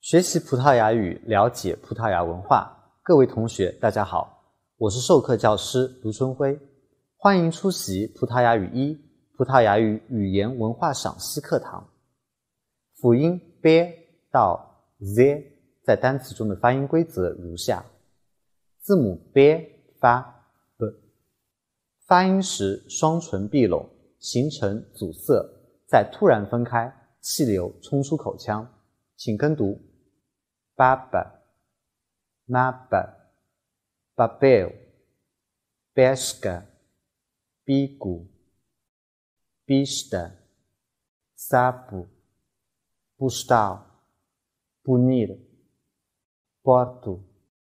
学习葡萄牙语，了解葡萄牙文化。各位同学，大家好，我是授课教师卢春辉，欢迎出席葡萄牙语1葡萄牙语语言文化赏析课堂。辅音 b 到 z 在单词中的发音规则如下：字母 b 发 b， 发音时双唇闭拢，形成阻塞，再突然分开，气流冲出口腔。请跟读 baba, maba, babel, pesca, bico, pista, sapo, postal, punir, porto。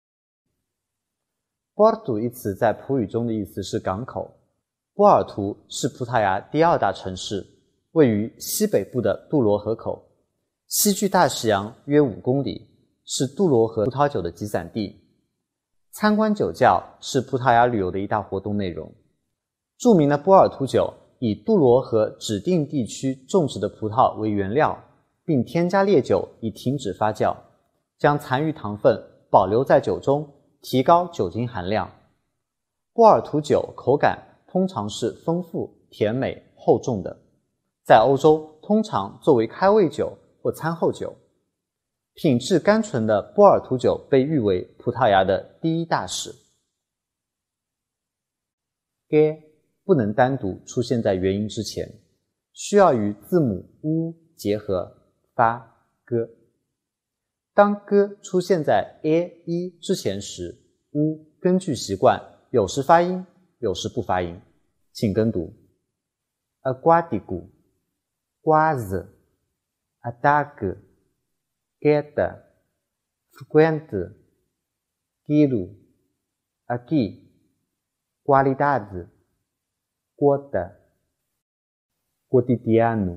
Porto 一词在葡语中的意思是港口。波尔图是葡萄牙第2大城市，位于西北部的杜罗河口，西距大西洋约5公里，是杜罗河葡萄酒的集散地。参观酒窖是葡萄牙旅游的一大活动内容。著名的波尔图酒以杜罗河指定地区种植的葡萄为原料，并添加烈酒以停止发酵，将残余糖分保留在酒中，提高酒精含量。波尔图酒口感通常是丰富、甜美、厚重的，在欧洲通常作为开胃酒或餐后酒。品质甘醇的波尔图酒被誉为葡萄牙的第1大使。g 不能单独出现在元音之前，需要与字母 u 结合发 g。当 g 出现在 a 之前时， u 根据习惯有时发音，有时不发音。请跟读 aquático, quase, ataque, queda, frequente, quilo, aqui, qualidade, quota, cotidiano。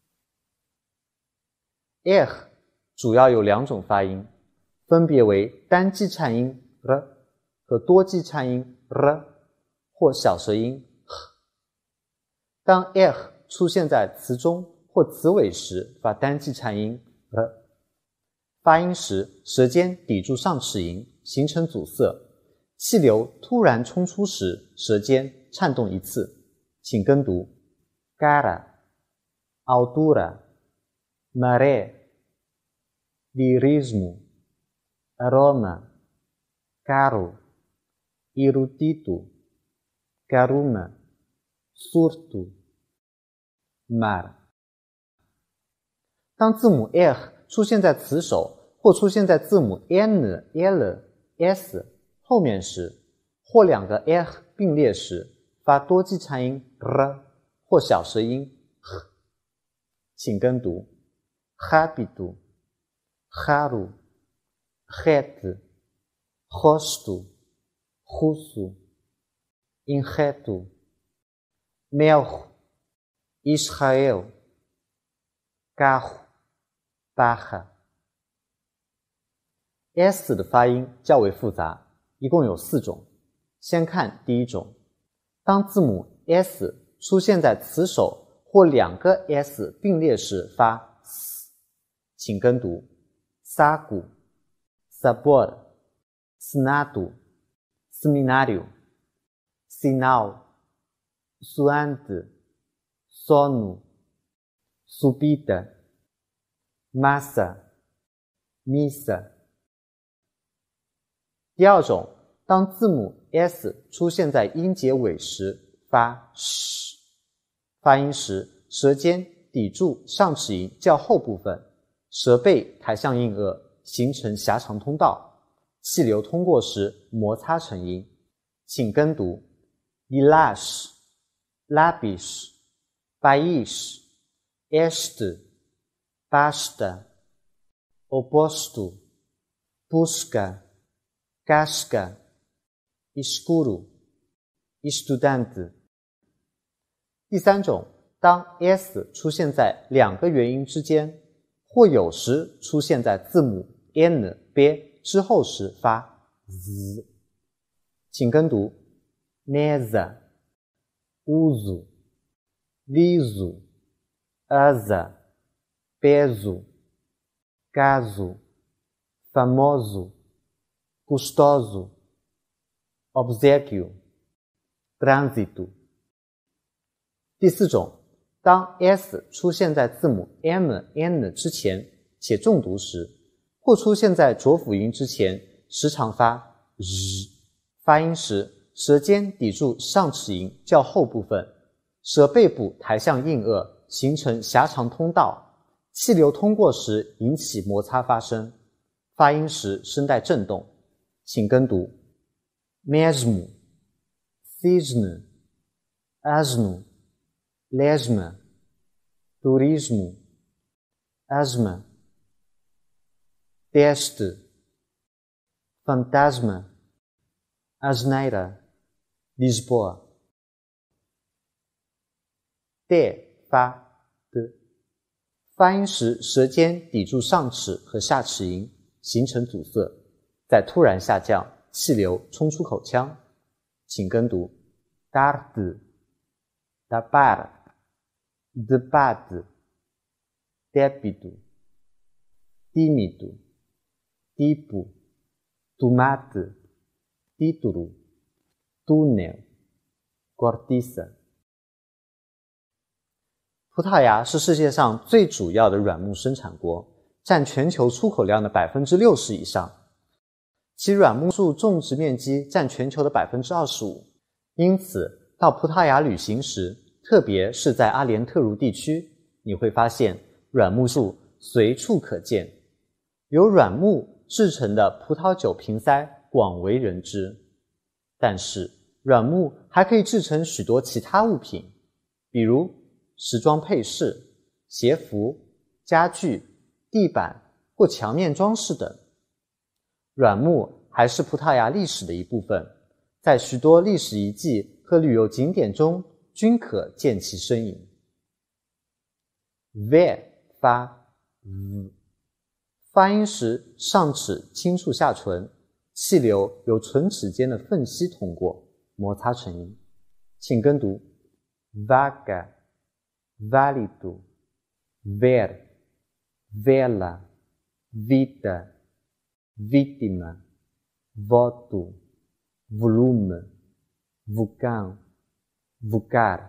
主要有2种发音，分别为单记颤音 r 和多记颤音 r 或小舌音 h。 当 出现在词中或词尾时，发单记颤音 r。 发音时舌尖抵住上齿龈，形成阻塞，气流突然冲出时，舌尖颤动1次。请跟读 cara, altura, maré, lirismo, aroma, caro, erudito, caruma, surto, mar。 当字母 r 出现在词首或出现在字母 n、l、s 后面时，或2个 r 并列时，发多记颤音 r 或小舌音 h。 请跟读 rápido, raro, reto, rosto, russo, inreto, melro, Israel, carro, barra。 s 的发音较为复杂，一共有4种。先看第1种，当字母 s 出现在词首或2个 s 并列时，发 s。 请跟读 sago, sabor, senado, seminário, sinal, suante, sono, subida, massa, missa。 第2种，当字母 s 出现在音节尾时，发 sh。 发音时舌尖抵住上齿龈较后部分，舌背抬向硬腭，形成狭长通道，气流通过时摩擦成音。请跟读 Ilash, Labish, País, Este, Basta, Oposto, Busca, Casca, Escuro, Estudante。 第3种，当 s 出现在2个元音之间，或有时出现在字母 n、b 之后时，发 z。 请跟读 mesa, uso, liso, asa, peso, caso, famoso, custoso, obsequio, trânsito。第四种，当 s 出现在字母 m、n 之前且重读时，或出现在浊辅音之前，时常发 日，发音时舌尖抵住上齿龈较后部分，舌背部抬向硬腭，形成狭长通道，气流通过时引起摩擦发生，发音时声带震动。请跟读 mesmo, cisne, asno, lesma, turismo, asma, teste, fantasma, asneira, Lisboa。 de 发的，发音时舌尖抵住上齿和下齿龈，形成阻塞，再突然下降，气流冲出口腔。请跟读 tarde, tapar, debate, débido, tímido, tipo, tomate, título, túnel, cortiça。 葡萄牙是世界上最主要的软木生产国，占全球出口量的 60% 以上，其软木树种植面积占全球的 25%。 因此到葡萄牙旅行时，特别是在阿联特茹地区，你会发现软木树随处可见，由软木制成的葡萄酒瓶塞广为人知。但是软木还可以制成许多其他物品，比如时装配饰、鞋服、家具、地板或墙面装饰等。软木还是葡萄牙历史的一部分，在许多历史遗迹和旅游景点中均可见其身影。ver 发 v， 发音时上齿轻触下唇，气流由唇齿间的缝隙通过，摩擦成音。请跟读 vaga、válido, ver, vela, vida, vítima, voto, volume, vulcão, vulgar。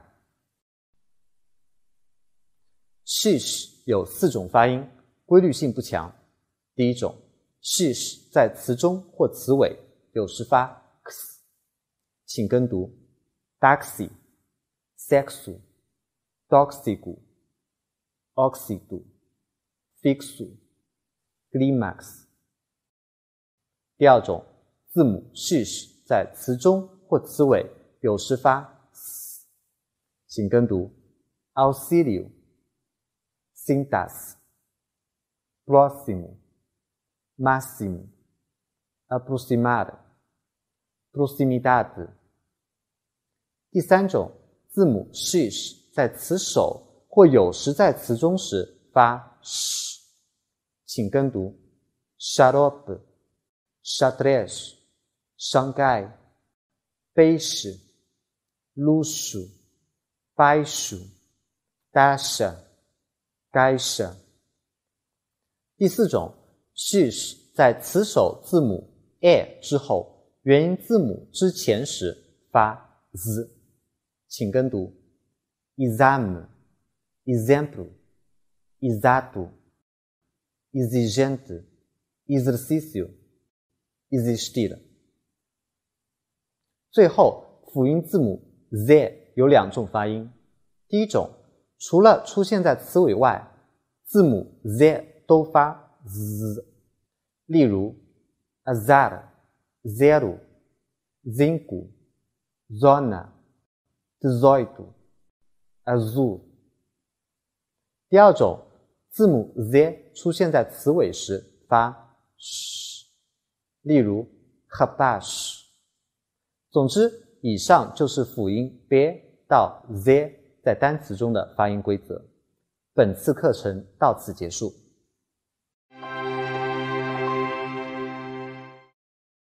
shish 有4种发音，规律性不强。第一种 shish 在词中或词尾有时发 x， 请跟读 taxi, sexo, tóxico, óxido, fixo, clímax。 第二种字母 shish 在词中或词尾有时发 s， 请跟读 auxílio, cintas, próximo, máximo, aproximar, proximidade。 第三种字母 shish 在词首或有时在词中时发 sh， 请跟读 xarope, xadrez, Xangai, peixe, luxo, baixo, taxa, caixa。 第四种 shish 在词首字母 a 之后，元音字母之前时发 z， 请跟读 exame, exemplo, exato, exigente, exercício, existir。 最后辅音字母 z 有2种发音。第一种，除了出现在词尾外，字母 z 都发 z， 例如 azar, zero, zinco, zona, 18, azul。 第二种，字母 z 出现在词尾时发 sh， 例如 rapaz。 总之，以上就是辅音 b 到 z 在单词中的发音规则。本次课程到此结束。